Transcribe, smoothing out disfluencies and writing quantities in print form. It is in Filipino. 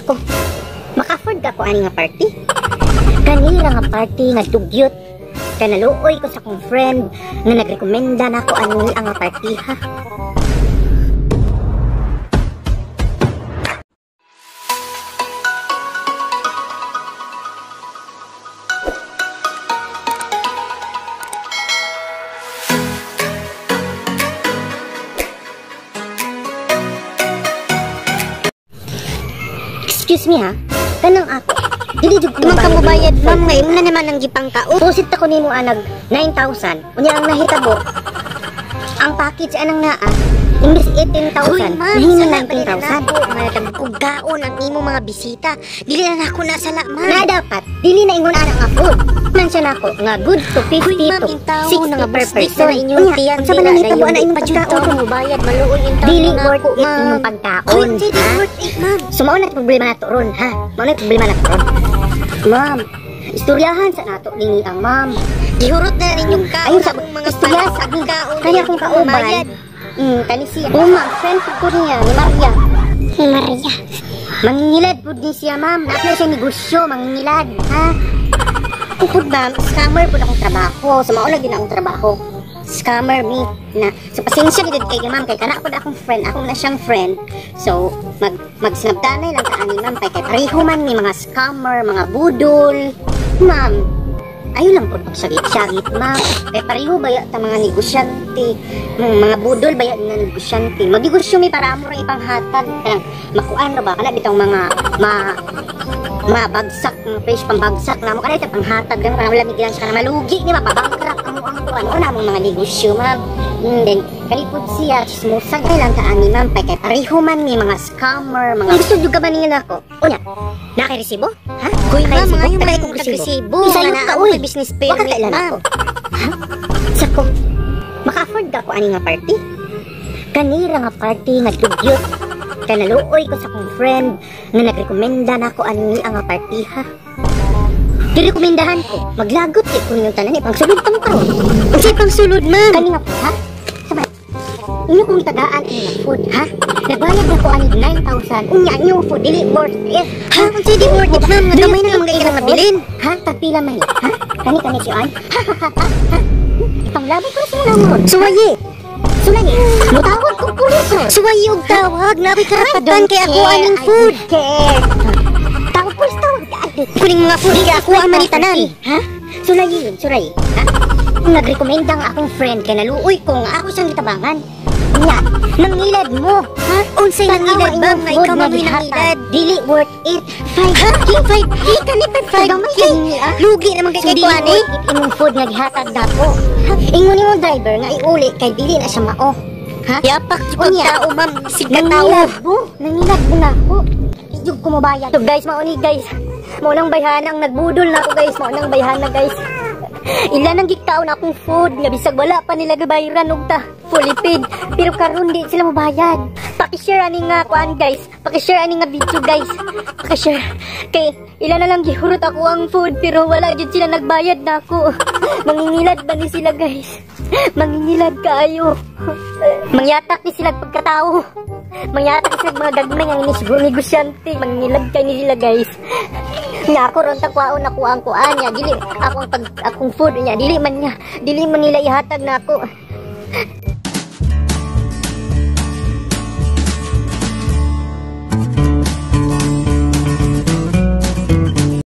Sako, maka-afford ka ko ani nga party? Kanila nga party nga dugyot. Kanaluoy ko sa kong friend nga nagrekomenda na ako ani nga party ha. Excuse me ha, kanang ako. Dili jud ko magkamubayad ma'am, ngay mo na naman ang gipang kao. Pusit ako nimo anag 9,000. Unya ang nahitabo. Ang package anang naa, imbis 18,000, nahingi 19,000. Maladang kugaon ang imo mga bisita. Dili na ako nasala ma'am. Na dapat, dili na ingon ana nga food. Man siya nako nga good to 50 to 60 per person. Inyong tiyan sa man nahitabo ana imong pagkaon mo bayad maluoy in taon. Dili worth it inyong pagkaon. Dili worth it ma'am. So mao na problema nato ron ha. Mao na problema nato ron. Ma'am, istoryahan sa nato ningi ang ma'am. Gihurot na rin yung kaon sa mga istorya sa pagkaon. Kaya kung kauban, kani siya. Ma'am, friend ko niya, ni Maria. Ni Maria. Mangingilad po din siya ma'am. Nasa siya negosyo, mangingilad. Ha? Tungkod ma'am, scammer po na akong trabaho. So maunag din akong trabaho. Scammer me na. So pasensya dito kay ma'am. Kay kana po na akong friend. Ako na siyang friend. So magsinabdanay lang ka ani ma'am. Kay pareho man ni mga scammer, mga budol. Ma'am, ayo lang po pagsagit-sagit ma'am. Kay pareho baya ta mga negosyante. Mga budol baya na negosyante. Magnegosyo mi para amo ra ipanghatag. Kaya makuan ra ba kana bitong mga mabagsak, fresh pambagsak na mo kana ito panghatag lang para wala migyan sa malugi ni mapabangkrap amo ang kuan. Una mong mga negosyo ma'am. Then kalipod siya chismosan kay lang kaani ma'am. Kay pareho man ni mga scammer, mga gusto jud ka ba nila ko? Unya, naka-resibo? Ha? Kuy ma'am, ngayon ba kung resibo? Isa na ako business permit ma'am. Ha? Sako, maka-afford ka ko ani nga party? Kanira nga party nga dugyot. Kanaluoy ko sa kong friend nga nagrekomenda na ako ani nga party ha. Direkomendahan ko, maglagot ko yung tanan pang sulod pang karon. Unsay pang sulod ma'am? Kani nga po ha? Sabay. Inyo kong tagaan ang food ha? Nagbayad ako ani 9,000. Unya inyo food dili worth it. Ha? Unsay di worth it ma'am? Nga damay na mga ilang mabilin. Ha? Tagpila man ni. Ha? Kani si An. Ipanglabay ko sa mga mo. Suwaye. Sulay, mutawag kong pulis. Suwaye og tawag, nabi karapatan kay ako aning food. Tawag pulis tawag. Kuning mga food kay ako ang manitanan. Ha? Sulay. Ha? Nagrekomenda nga akong friend kay naluoy ko nga ako siyang gitabangan. Nya, nangilad mo. Ha? Unsay nangilad ba nga ikaw mamoy nangilad? Dili worth it. 5K? 5K? Kani pa 5K? Lugi naman kay ko ani. Imong food nga gihatag dako. Ingon imong driver nga iuli kay dili na siya mao. Ha? Yapak jud tao ma'am, signa tao. Nangilad mo na ako. Jud ko mo bayad. So guys, mao ni guys. Mao nang bayhanang nagbudol na ako guys. Mao nang bayhana guys. Ilan ang giktaon akong food nga bisag wala pa nila gabayran og ta fully paid pero karon di sila mabayad. Paki-share ani nga kuan guys. Paki-share ani nga video guys. Paki-share. Kay ilan na lang gihurot ako ang food pero wala jud sila nagbayad nako. Mangingilad ba ni sila guys? Mangingilad kaayo. Mangyatak ni sila pagkatao. Mangyatak ni sila mga gagmay ang negosyante. Mangingilad kay ni sila guys. Nga ako ron takwaon ako ang kuan niya dili akong food niya dili man nila ihatag na ako.